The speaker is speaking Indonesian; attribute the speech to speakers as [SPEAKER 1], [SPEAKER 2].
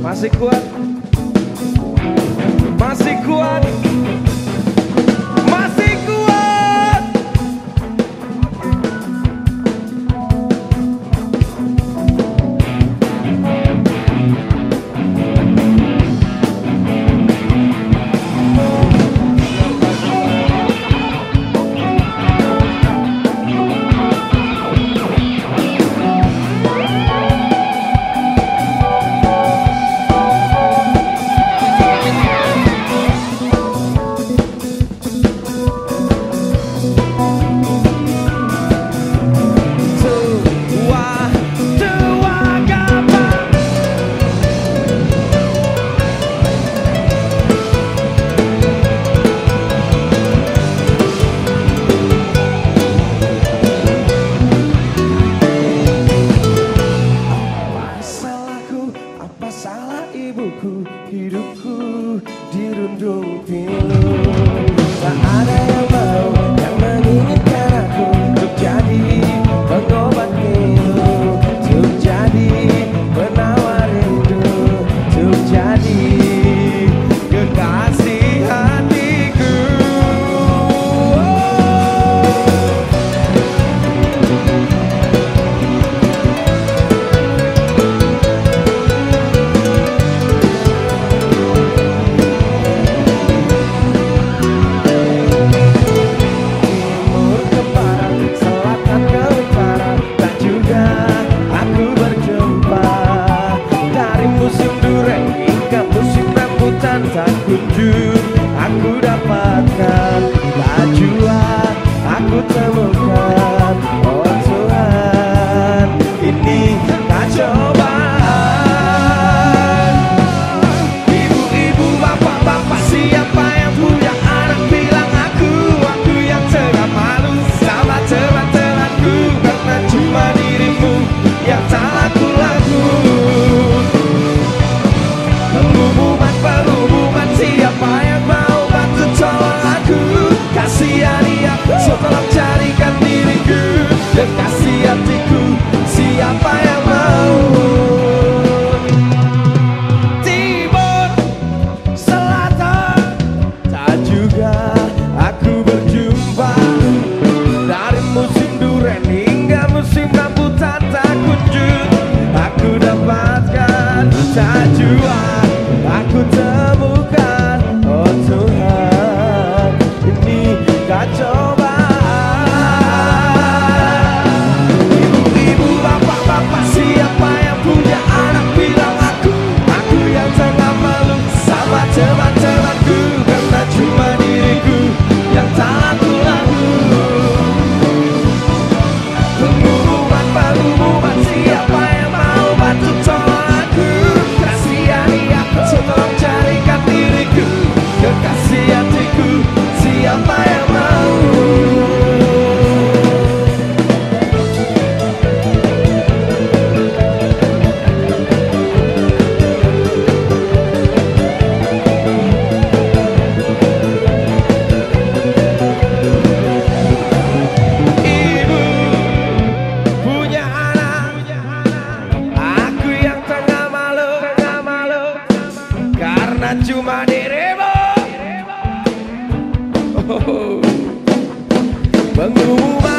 [SPEAKER 1] Masih kuat, masih kuat, masih kuat. Ibuku, hidupku dirundung pilu. Tak ada yang mau, yang menginginkan aku untuk jadi pengobat pilu, untuk jadi penawar rindu, untuk jadi kekasih hatiku. Tak kunjung aku dapatkan, tak jua aku temukan. Oh Tuhan, ini cobaan. Ibu-ibu, bapak-bapak, siapa yang punya anak bilang aku yang tengah malu sama teman-temanku, karena cuma dirimu yang tak laku-laku. Siapa yang mau bantu tolong aku, kasihani aku, so tolong carikan diriku dan kasih hatiku. Siapa yang mau? Timur, selatan, tak juga aku berjumpa. Dari musim durian hingga musim rambutan, tak kunjung aku dapatkan, tak jua aku temukan. Oh Tuhan, ini cobaan. Ibu-ibu, bapak-bapak, siapa yang punya anak bilang aku yang tengah malu sama teman-temanku, karena cuma diriku yang tak laku-laku. Pengumuman, siapa yang mau bantu tolong aku, kasihani aku, so tolong carikan diriku, kekasih hatiku. Siapa yang mau? Ibu punya anak, aku yang tengah malu, karena cuma dirimu. Pengumuman